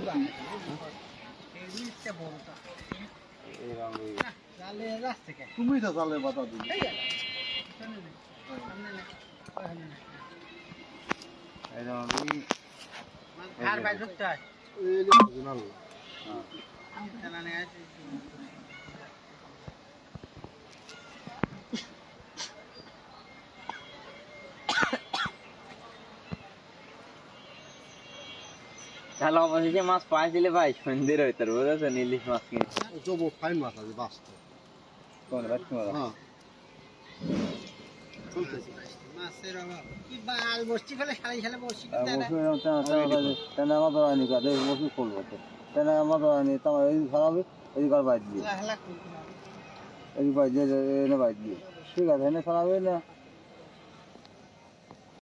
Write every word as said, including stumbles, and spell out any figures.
তুমি তো জালে বাধা দিলে তাহলে অবশেষে মাছ পাইছিলে ভাই সন্ধ্যের হইতার বুঝেছেন ইলিশ মাছ কিনে ফাইন মাছ আছে বাঁচতে কোন বাচ্চা হ্যাঁ ঠিক আছে